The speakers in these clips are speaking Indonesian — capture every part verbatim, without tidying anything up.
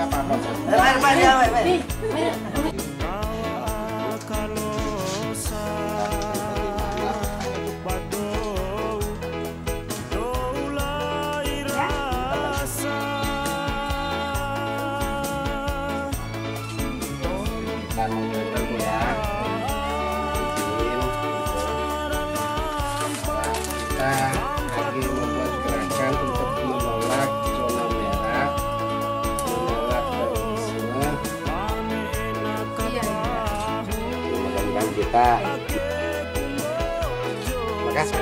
lagi membuat gerakan untuk menolak zona merah, menolak terorisme. Mudah-mudahan kita makasih.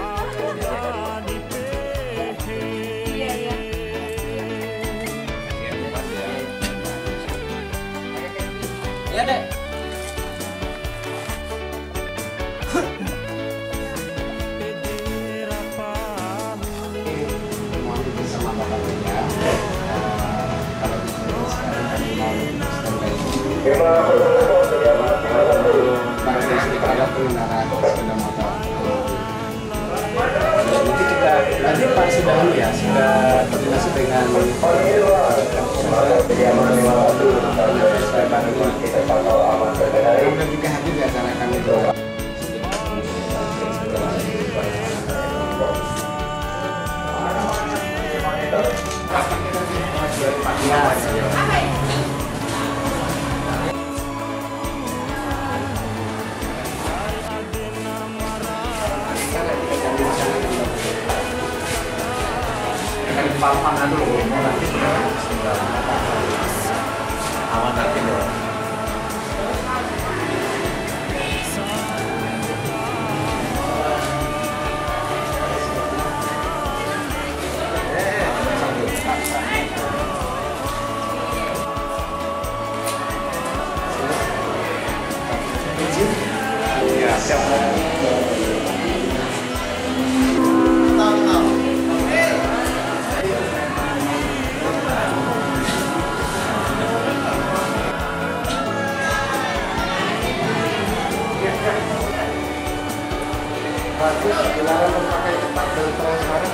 Ya deh. Nanti Pak sudah ya sudah koordinasi dengan kemudian juga hadir di acara kami doa. Pamangan dulu, nanti sudah aman nanti dulu. Ya, siap. Bagus, dilarang memakai cepat dan transparan.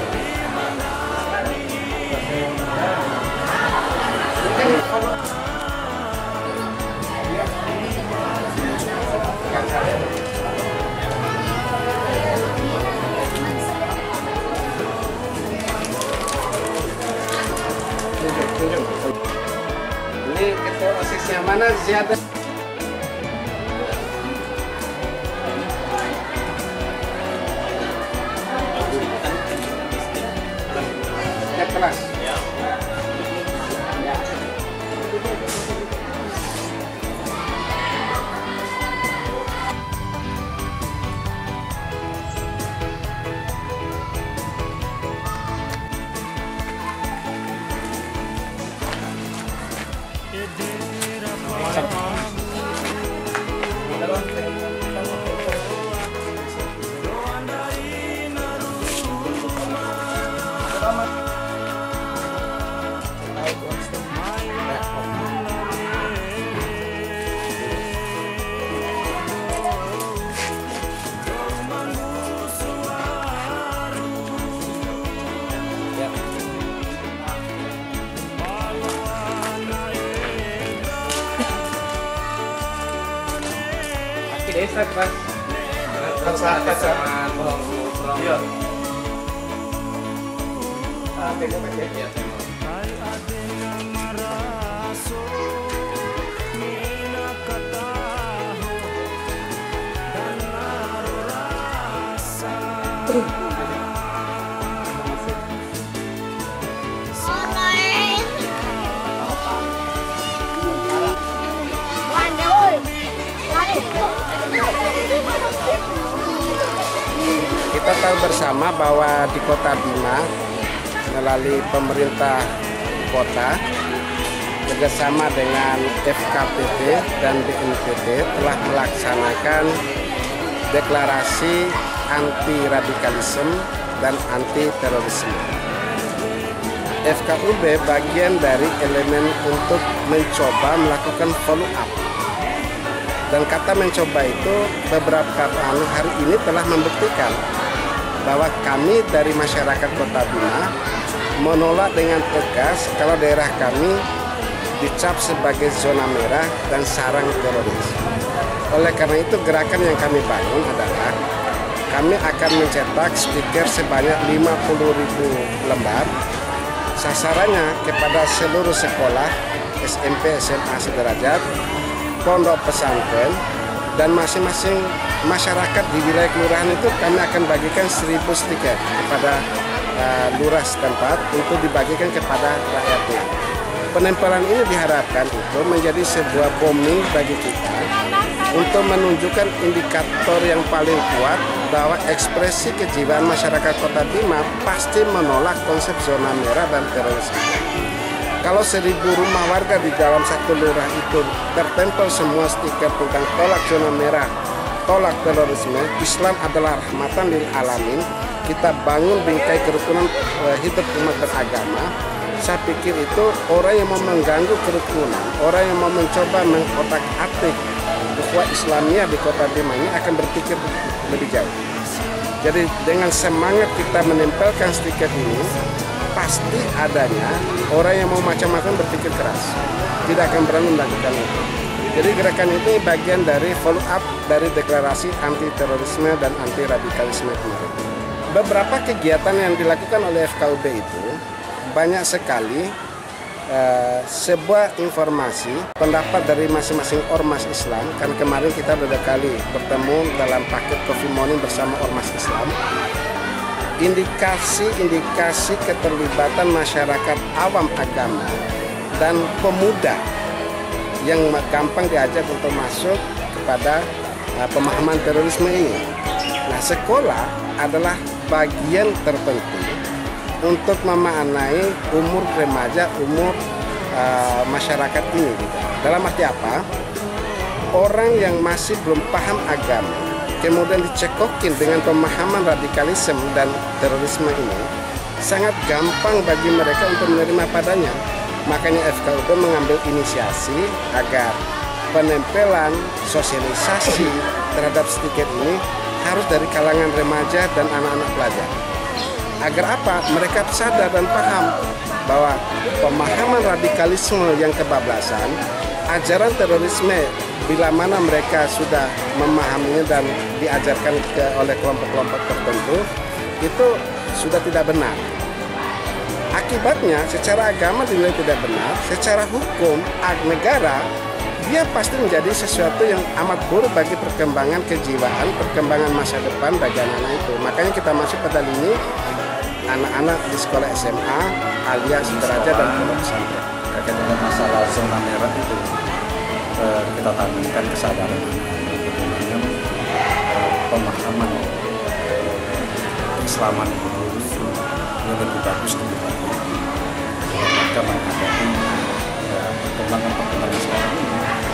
Ini ketua OSIS yang mana sih ada? Kelas. Ya. Ya. Desa Mas, tersahabat sama Bro. Iya. Ah, tengok aja. Iya, tengok. Kita tahu bersama bahwa di Kota Bima melalui pemerintah kota bekerjasama dengan F K P T dan B N P T telah melaksanakan deklarasi anti radikalisme dan anti terorisme. F K U B bagian dari elemen untuk mencoba melakukan follow up. Dan kata mencoba itu beberapa hari ini telah membuktikan bahwa kami dari masyarakat Kota Bima menolak dengan tegas kalau daerah kami dicap sebagai zona merah dan sarang teroris. Oleh karena itu gerakan yang kami bangun adalah kami akan mencetak stiker sebanyak lima puluh ribu lembar. Sasarannya kepada seluruh sekolah S M P, S M A sederajat, pondok pesantren, dan masing-masing masyarakat di wilayah kelurahan itu kami akan bagikan seribu stiker kepada uh, lurah setempat untuk dibagikan kepada rakyatnya. Penempelan ini diharapkan itu menjadi sebuah booming bagi kita untuk menunjukkan indikator yang paling kuat bahwa ekspresi kejiwaan masyarakat Kota Bima pasti menolak konsep zona merah dan terorisme. Kalau seribu rumah warga di dalam satu lurah itu tertempel semua stiker tentang tolak zona merah, tolak terorisme, Islam adalah rahmatan lil alamin, kita bangun bingkai kerukunan hidup umat beragama. Saya pikir itu orang yang mau mengganggu kerukunan, orang yang mau mencoba mengotak-atik ukhuwah Islamiyah di Kota Bima ini akan berpikir lebih jauh. Jadi dengan semangat kita menempelkan stiker ini, pasti adanya orang yang mau macam-macam berpikir keras, tidak akan berani melakukan itu. Jadi gerakan ini bagian dari follow up dari deklarasi anti terorisme dan anti radikalisme kemarin. Beberapa kegiatan yang dilakukan oleh F K U B itu banyak sekali uh, sebuah informasi pendapat dari masing-masing ormas Islam. Kan kemarin kita beberapa kali bertemu dalam paket coffee morning bersama ormas Islam. Indikasi-indikasi keterlibatan masyarakat awam agama dan pemuda yang gampang diajak untuk masuk kepada uh, pemahaman terorisme ini. Nah, sekolah adalah bagian terpenting untuk memaknai umur remaja, umur uh, masyarakat ini. Gitu. Dalam arti apa? Orang yang masih belum paham agama, kemudian dicekokin dengan pemahaman radikalisme dan terorisme ini, sangat gampang bagi mereka untuk menerima padanya. Makanya F K U B mengambil inisiasi agar penempelan, sosialisasi terhadap stiker ini harus dari kalangan remaja dan anak-anak pelajar. Agar apa? Mereka sadar dan paham bahwa pemahaman radikalisme yang kebablasan, ajaran terorisme bila mana mereka sudah memahaminya dan diajarkan ke, oleh kelompok-kelompok tertentu, itu sudah tidak benar. Akibatnya secara agama dinilai tidak benar, secara hukum negara dia pasti menjadi sesuatu yang amat buruk bagi perkembangan kejiwaan, perkembangan masa depan bagi anak-anak itu. Makanya kita masuk pada lini anak-anak di sekolah S M A, alias sederajat dan pondok pesantren. Terkait dengan masalah zona merah itu, eh, kita tanamkan kesadaran bagaimana eh, pemahaman Keislaman itu yang lebih bagus di depan mereka menghadapi eh, perkembangan-perkembangan sekarang ini.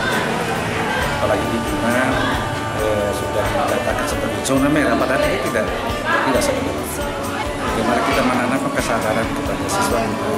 Apalagi di Bima eh, sudah dikatakan sebagai zona merah, padahal itu tidak tidak sebenarnya. Bagaimana kita menanamkan kesadaran kepada siswa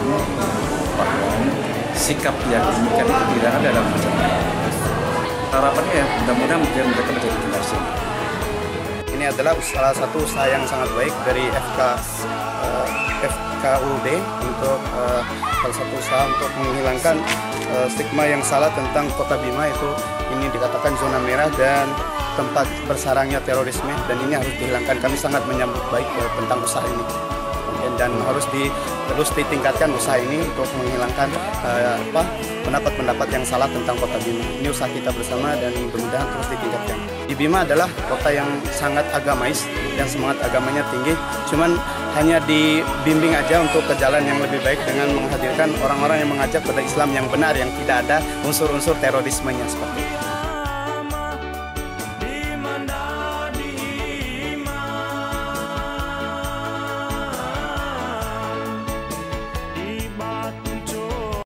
bahwa sikap yang demikian itu tidak ada dalam masyarakat. Harapannya mudah-mudahan mereka menjadi generasi. Ini adalah salah satu usaha yang sangat baik dari F K uh, F K U B untuk uh, salah satu usaha untuk menghilangkan uh, stigma yang salah tentang Kota Bima, itu ini dikatakan zona merah dan tempat bersarangnya terorisme, dan ini harus dihilangkan. Kami sangat menyambut baik uh, tentang usaha ini, dan harus di, terus ditingkatkan usaha ini untuk menghilangkan uh, apa pendapat-pendapat yang salah tentang Kota Bima. Ini usaha kita bersama dan mudah-mudahan terus ditingkatkan. Di Bima adalah kota yang sangat agamais dan semangat agamanya tinggi, cuman hanya dibimbing aja untuk ke jalan yang lebih baik dengan menghadirkan orang-orang yang mengajak pada Islam yang benar, yang tidak ada unsur-unsur terorismenya seperti itu.